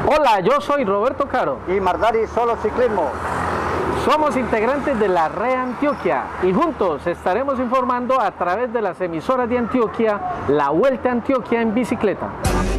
Hola, yo soy Roberto Caro. Y Mardari Solo Ciclismo. Somos integrantes de la Red Antioquia y juntos estaremos informando a través de las emisoras de Antioquia la Vuelta a Antioquia en bicicleta.